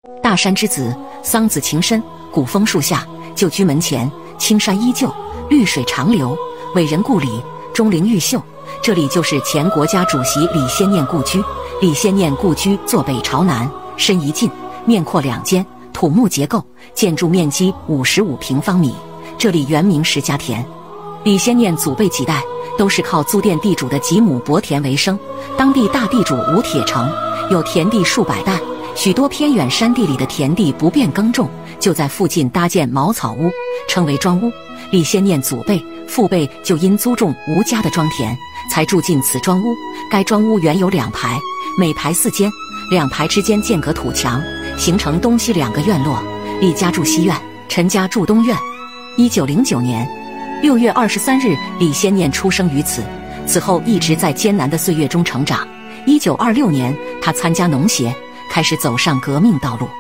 大山之子，桑梓情深，古枫树下，旧居门前，青山依旧，绿水长流。伟人故里，钟灵毓秀。这里就是前国家主席李先念故居。李先念故居坐北朝南，深一进，面阔2间，土木结构，建筑面积55平方米。这里原名石家田。李先念祖辈几代都是靠租佃地主的几亩薄田为生，当地大地主吴铁城有田地数百担，许多偏远山地里的田地不便耕种，就在附近搭建茅草屋，称为庄屋。李先念祖辈、父辈就因租种吴家的庄田，才住进此庄屋。该庄屋原有2排，每排4间，2排之间间隔土墙，形成东西2个院落。李家住西院，陈家住东院。1909年6月23日，李先念出生于此，此后一直在艰难的岁月中成长。1926年，他参加农协，开始走上革命道路。